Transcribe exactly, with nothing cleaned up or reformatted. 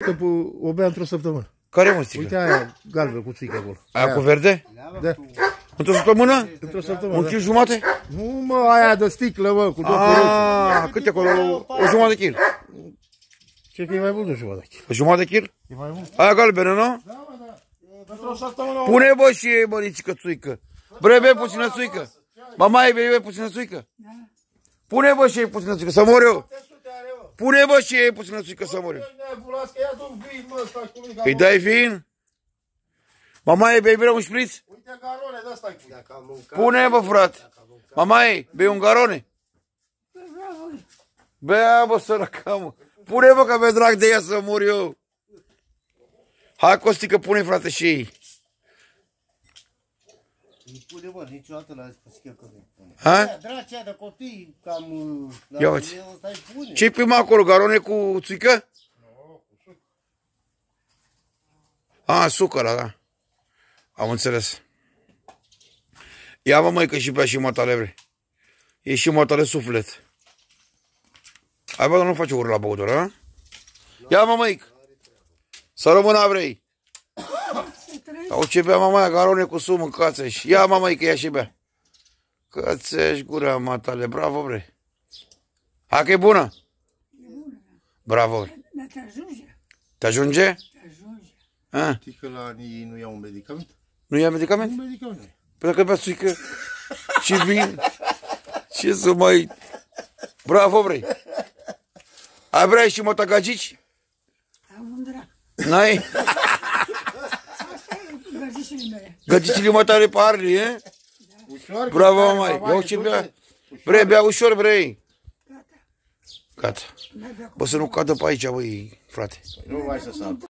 țică, o bea într-o săptămână. Care mă țică? Uite aia galbă cu țică acolo. Aia cu verde? Da. Într-o săptămână? Într-o săptămână, Un da. kil jumate? Nu, mă, aia de sticlă, mă, cu două Aaaa, cât e acolo? O jumătate de kil. Ce că e mai mult de jumătate de kil. O jumătate de kil? E mai mult? Aia galbenă, nu? Da, mă, da. Într-o săptămână... Pune, bă, și ei, bă, nicică țuică. Bre, be puțină țuică. Mama, e, be puțină țuică. Pune, bă, și ei puțină țuică, să mor eu. Pune, bă, și ei puțină țuică, să mor eu. Îi dai vin? Mama, e, bei un șpriț? Uite garone de ăsta. Pune, bă, frate. Mama, e, bei un garone? Bea, bă, săraca, mă. Pune, bă, că mi-e drag de ea să mor eu. Hai, Costi, că pune, frate, și ei. Nu pune, bă, niciodată la schiel că nu pune. Ha? Dracea de copii, cam... Ia uite. Ce-i prima acolo, garone cu țuică? A, sucăra, da. Am înțeles. Ia, mă, măi, că și bea și mătale, vrei. E și mătale suflet. Hai, bă, nu face ură la băutură, ha? Ia, mă, măi. Să rămână, vrei. Au ce bea, mamaia, garone cu sum, mâncați-și. Ia, măi, că ia și bea. Că-ți-și gura, matale. Bravo, vrei. Hai că e bună? E bună. Bravo, vrei. Dar te ajunge. Te ajunge? Te ajunge. A? Știi că la ei nu iau un medicament? Nu ia medicament? Un medicament. Păi dacă bea țuică și vin, ce să mai... Bravo, vrei. Ai vrea și mătagagici? Am un drac. N-ai? Asta e găzișile mele. Găgicile mătare pe Arli, e? Ușor. Bravo, mai. Iau ce bea. Vrei, bea ușor, vrei. Gata. Gata. Mai bea cu Bă, să nu cadă pe aici, băi, frate. Nu mai să sap.